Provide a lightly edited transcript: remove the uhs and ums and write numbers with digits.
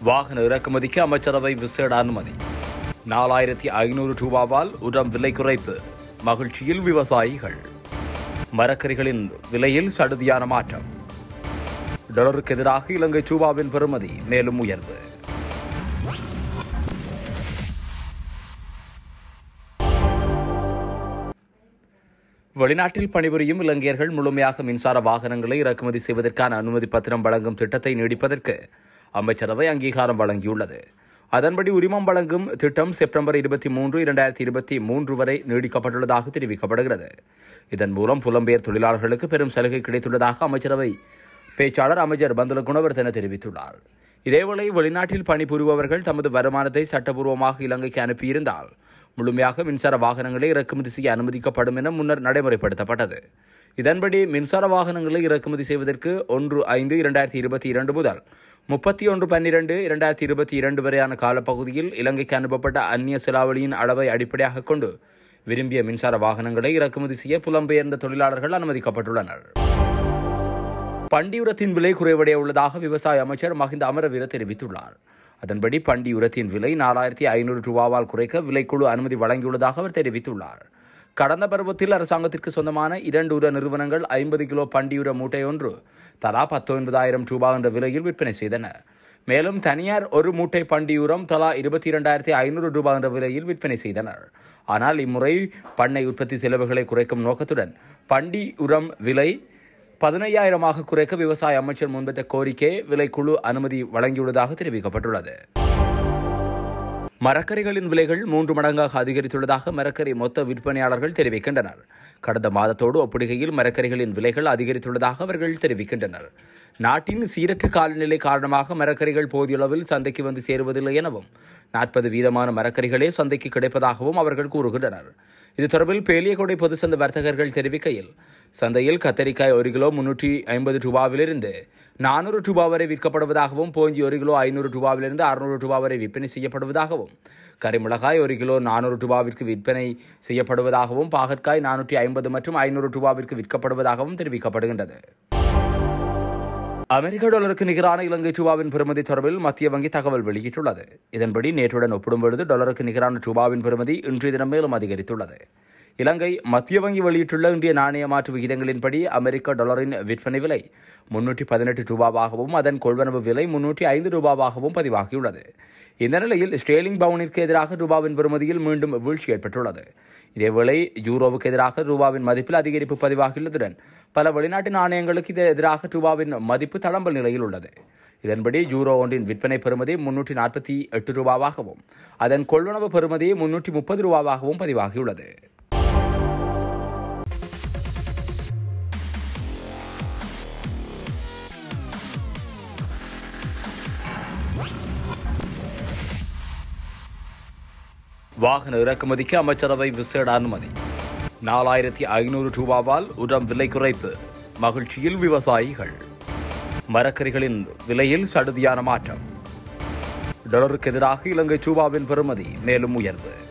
வாகன இறக்குமதிக்கு அமைச்சரவை விசேட அனுமதி. 4500 ரூபாவால் உரம் விலை குறைப்பு. மகிழ்ச்சியில் விவசாயிகள். மரக்கறிகளின் விலையில் சடுதியான மாற்றம். டாலருக்கு எதிராக இலங்கை ரூபாவின் பெறுமதி மேலும் உயர்வு. வெளிநாட்டில் பணிபுரியும் இலங்கையர்கள் முழுமையாக மின்சார வாகனங்களை இறக்குமதி செய்வதற்கான அனுமதி பத்திரம் வழங்கும் திட்டத்தை நீடிப்பதற்கு அமைச்சரவை அங்கீகாரம் வழங்கியுள்ளது. அதன்படி உரிமம் வழங்கும் திட்டம் செப்டம்பர் 23, 2023 வரை நீடிக்கப்பட்டுள்ளதாக தெரிவிக்கப்படுகிறது. இதன் மூலம் புலம்பெயர் தொழிலாளர்களுக்கு பெரும் சலுகை கிடைத்துள்ளதாக அமைச்சரவை பேச்சாளர் அமைச்சர் பந்துல குணவர்தன தெரிவித்துள்ளார். இதேவேளை வெளிநாட்டில் பணிபுரிபவர்கள் தமது வருமானத்தை சட்டபூர்வமாக இலங்கைக்கு அனுப்பியிருந்தால் முழுமையாக மின்சார வாகனங்களை இறக்குமதி செய்ய அனுமதிக்கப்படும் என முன்னர் நடைமுறைப்படுத்தப்பட்டது. இதன்படி மின்சார வாகனங்களை இறக்குமதி செய்வதற்கு 1/5/2022 முதல் 31/12/2022 வரையான காலப்பகுதியில் இலங்கைக்கு அனுப்பப்பட்ட அந்நிய செலாவளியின் அளவை அடிப்படையாக கொண்டு விரும்பிய மின்சார வாகனங்களை இறக்குமதி செய்ய புலம்பெயர்ந்த தொழிலாளர்கள் அனுமதிக்கப்பட்டுள்ளனர். பண்டியுரத்தின் விலை குறைவடைய உள்ளதாக விவசாய அமைச்சர் மஹிந்த அமரவீர தெரிவித்துள்ளார். அதன்படி பண்டியுரத்தின் விலை 4500 ரூபாவால் குறைக்க விலைக்குழு அனுமதி வழங்கியுள்ளதாக அவர் தெரிவித்துள்ளார். கடந்த பருவத்தில் அரசாங்கத்திற்கு சொந்தமான 2 உர நிறுவனங்கள் 50 கிலோ பண்டியுர மூட்டை ஒன்று தலா 19,000 ரூபாய் என்ற விலையில் விற்பனை செய்தன. மேலும் தனியார் ஒரு மூட்டை பண்டியுரம் தலா 22,500 ரூபாய் என்ற விலையில் விற்பனை செய்தனர். ஆனால் இம்முறை பண்ணை உற்பத்தி செலவுகளை குறைக்கும் நோக்கத்துடன் பண்டி உரம் விலை 15,000 குறைக்க விவசாய அமைச்சர் முன்வைத்த கோரிக்கை விலைக்குழு அனுமதி வழங்கியுள்ளதாக தெரிவிக்கப்பட்டுள்ளது. மரக்கறிகளின் விலைகள் 3 மடங்காக அதிகரித்துள்ளதாக மரக்கறி மொத்த விற்பனையாளர்கள் தெரிவிக்கின்றனர். கடந்த மாதத்தோடு ஒப்பிடுகையில் மரக்கறிகளின் விலைகள் அதிகரித்துள்ளதாக அவர்கள் தெரிவிக்கின்றனர். நாட்டின் சீரற்ற காலநிலை காரணமாக மரக்கறிகள் போதிய அளவில் சந்தைக்கு வந்து சேருவதில்லை எனவும் 40% மரக்கறிகளே சந்தைக்கு கிடைப்பதாகவும் அவர்கள் கூறுகின்றனர். இது தொடர்பில் பேலியகொடை பொது சந்தை வர்த்தகர்கள் தெரிவிக்கையில், சந்தையில் கத்தரிக்காய் 1 கிலோ 350 ரூபாவிலிருந்து 400 ரூபாய் வரை விற்கப்படுவதாகவும், போஞ்சி 1 கிலோ 500 ரூபாவிலிருந்து 600 ரூபாய் வரை விற்பனை செய்யப்படுவதாகவும், கரிமிளகாய் 1 கிலோ 400 ரூபாவிற்கு விற்பனை செய்யப்படுவதாகவும், பாகற்காய் 450 மற்றும் 500 ரூபாவிற்கு விற்கப்படுவதாகவும் தெரிவிக்கப்படுகின்றது. அமெரிக்க டாலருக்கு நிகரான இலங்கை ரூபாவின் பெறுமதி தொடர்பில் மத்திய வங்கி தகவல் வெளியிட்டுள்ளது. இதன்படி நேற்றுடன் ஒப்பிடும்பொழுது டாலருக்கு நிகரான ரூபாவின் பெறுமதி இன்றைய தினம் மேலும் அதிகரித்துள்ளது. இலங்கை மத்திய வங்கி வெளியிட்டுள்ள இந்திய நாணய மாற்று விகிதங்களின்படி அமெரிக்க டாலரின் விற்பனை விலை 318 ரூபாவாகவும் அதன் கொள்வனவு விலை 305 ரூபாவாகவும் பதிவாகியுள்ளது. இந்த நிலையில் ஸ்டேர்லிங் பவுனிற்கு எதிராக ரூபாவின் பெறுமதியில் மீண்டும் வீழ்ச்சி ஏற்பட்டுள்ளது. இதேவேளை யூரோவுக்கு எதிராக ரூபாவின் மதிப்பில் அதிகரிப்பு பதிவாகியுள்ளதுடன் பல வெளிநாட்டு நாணயங்களுக்கு எதிராக ரூபாவின் மதிப்பு தளம்பல் நிலையில் உள்ளது. இதன்படி யூரோ ஒன்றின் விற்பனை பெறுமதி 348 ரூபாவாகவும் அதன் கொள்வனவு பெறுமதி 330 ரூபாவாகவும் பதிவாகியுள்ளது. வாகன இறக்குமதிக்கு அமைச்சரவை விசேட அனுமதி. 4500 ரூபாவால் உரம் விலை குறைப்பு. மகிழ்ச்சியில் விவசாயிகள். மரக்கறிகளின் விலையில் சடுதியான மாற்றம். டாலருக்கு எதிராக இலங்கை ரூபாவின் பெறுமதி மேலும் உயர்வு.